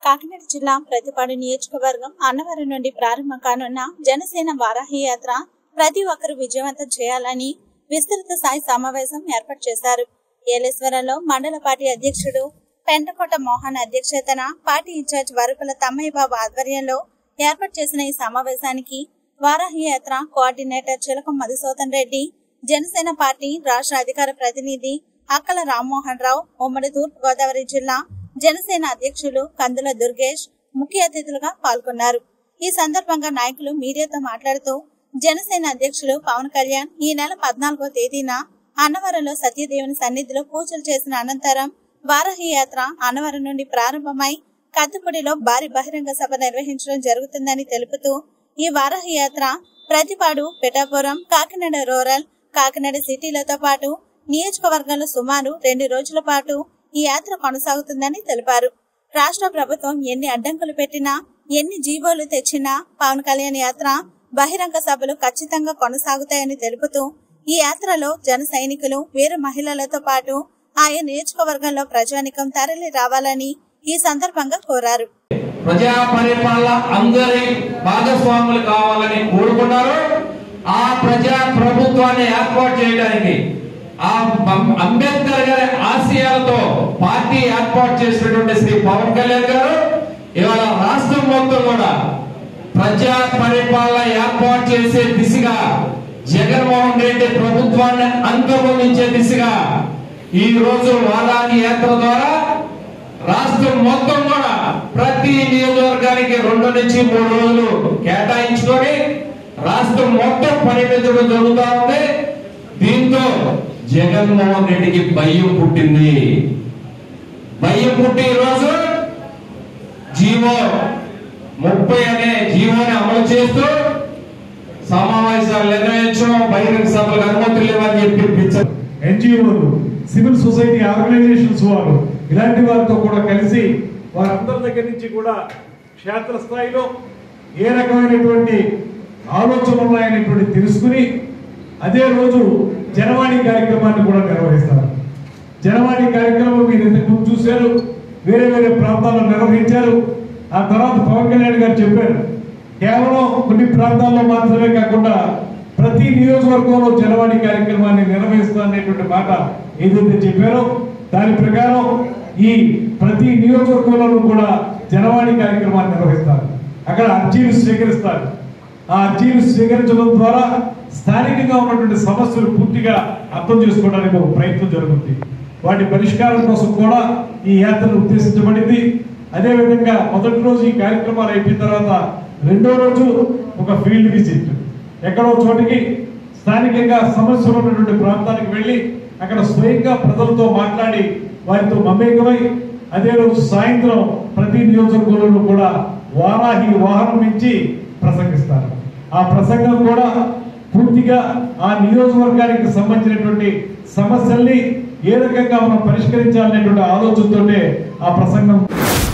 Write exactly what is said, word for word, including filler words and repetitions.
కాకినాడ జిల్లా ప్రతిపాడు నియోజకవర్గం అన్నవరం నుండి ప్రారంభం కానున్న జనసేన వారాహి యాత్ర ప్రతి ఒక్కరూ విజయవంతం చేయాలని విస్తృత స్థాయి సమావేశం ఏర్పాటు చేశారు. ఏలేశ్వరంలో మండల పార్టీ అధ్యక్షుడు పెంటకోట మోహన్ అధ్యక్షతన పార్టీ ఇన్ఛార్జ్ వరుపుల తమ్మయ్య బాబు ఆధ్వర్యంలో ఏర్పాటు చేసిన ఈ సమావేశానికి వారాహి యాత్ర కోఆర్డినేటర్ చిలక మధుసూదన్ రెడ్డి, జనసేన పార్టీ రాష్ట్ర అధికార ప్రతినిధి అక్కల రామ్మోహన్ రావు, ఉమ్మడి తూర్పు గోదావరి జిల్లా జనసేన అధ్యక్షులు కందుల దుర్గేష్ ముఖ్య అతిథులుగా పాల్గొన్నారు. ఈ సందర్భంగా నాయకులు మీడియాతో మాట్లాడుతూ జనసేన అధ్యక్షులు పవన్ కళ్యాణ్ ఈ నెల పద్నాలుగో తేదీన అన్నవరంలో సత్యదేవుని సన్నిధిలో పూజలు చేసిన అనంతరం వారాహి యాత్ర అన్నవరం నుండి ప్రారంభమై కత్తిపూడిలో భారీ బహిరంగ సభ నిర్వహించడం జరుగుతుందని తెలుపుతూ ఈ వారాహి యాత్ర ప్రతిపాడు, పిఠాపురం, కాకినాడ రూరల్, కాకినాడ సిటీలతో పాటు నియోజకవర్గంలో సుమారు రెండు రోజుల పాటు ఈ యాత్ర కొనసాగుతుందని తెలిపారు. రాష్ట్ర ప్రభుత్వం ఎన్ని అడ్డంకులు పెట్టినా, ఎన్ని జీవోలు తెచ్చినా పవన్ కళ్యాణ్ యాత్ర బహిరంగ సభలు ఖచ్చితంగా కొనసాగుతాయని తెలుపుతూ ఈ యాత్రలో జన సైనికులు, వీర మహిళలతో పాటు ఆయా నియోజకవర్గంలో ప్రజానికం తరలి రావాలని ఈ సందర్భంగా కోరారు. ప్రజా పరిపాలన అందరి భాగస్వాములు కావాలని కోరుకున్నారు. ఆ ప్రజా ప్రభుత్వాన్ని ఏర్పాటు చేయడానికి ఆ అంబేద్కర్ గారి ఆశయాలతో పార్టీ ఏర్పాటు చేసినటువంటి శ్రీ పవన్ కళ్యాణ్ గారు ఇవాళ రాష్ట్రం మొత్తం కూడా ప్రజా పరిపాలన ఏర్పాటు చేసే దిశగా, జగన్మోహన్ రెడ్డి ప్రభుత్వాన్ని అంతమొందించే దిశగా ఈ రోజు వారాహి యాత్ర ద్వారా రాష్ట్రం మొత్తం కూడా ప్రతి నియోజకవర్గానికి రెండు నుంచి మూడు రోజులు కేటాయించుకొని రాష్ట్రం మొత్తం పర్యటించడం జరుగుతూ ఉంది. దీంతో జగన్మోహన్ రెడ్డికి భయం పుట్టింది. భయం పుట్టి ఈరోజు జీవో ముప్పై అనే జీవోని అమలు చేస్తూ సమావేశాలు నిర్వహించడం, బహిరంగ సభలకు అనుమతులు లేవని చెప్పి ఎన్జిఓలు, సివిల్ సొసైటీ ఆర్గనైజేషన్స్ వారు ఇలాంటి వారితో కూడా కలిసి వారందరి దగ్గర నుంచి కూడా క్షేత్రస్థాయిలో ఏ రకమైనటువంటి ఆలోచనలు ఉన్నాయనేటువంటి తెలుసుకుని అదే రోజు జనవాణి కార్యక్రమాన్ని కూడా నిర్వహిస్తారు. జనవాణి కార్యక్రమం మీరు ఇంతకుముందు చూశారు, వేరే వేరే ప్రాంతాల్లో నిర్వహించారు. ఆ తర్వాత పవన్ కళ్యాణ్ గారు చెప్పారు, కేవలం కొన్ని ప్రాంతాల్లో మాత్రమే కాకుండా ప్రతి నియోజకవర్గంలో జనవాణి కార్యక్రమాన్ని నిర్వహిస్తారనేటువంటి మాట ఏదైతే చెప్పారో దాని ప్రకారం ఈ ప్రతి నియోజకవర్గంలోనూ కూడా జనవాణి కార్యక్రమాన్ని నిర్వహిస్తారు. అక్కడ అర్జీలు స్వీకరిస్తారు. ఆ అర్జీలు స్వీకరించడం ద్వారా స్థానికంగా ఉన్నటువంటి సమస్యలు పూర్తిగా అర్థం చేసుకోవడానికి ఒక ప్రయత్నం జరుగుతుంది. వాటి పరిష్కారం కోసం కూడా ఈ యాత్రను ఉద్దేశించబడింది. అదేవిధంగా మొదటి రోజు ఈ కార్యక్రమాలు అయిపోయిన తర్వాత రెండో రోజు ఒక ఫీల్డ్ విజిట్, ఎక్కడో చోటికి స్థానికంగా సమస్యలు ఉన్నటువంటి ప్రాంతానికి వెళ్ళి అక్కడ స్వయంగా ప్రజలతో మాట్లాడి వారితో మమేకమై అదే రోజు సాయంత్రం ప్రతి నియోజకవర్గంలోనూ కూడా వారాహి వాహనం నుంచి ప్రసంగిస్తారు. ఆ ప్రసంగం కూడా పూర్తిగా ఆ నియోజకవర్గానికి సంబంధించినటువంటి సమస్యల్ని ఏ రకంగా మనం పరిష్కరించాలనేటువంటి ఆలోచనతోనే ఆ ప్రసంగం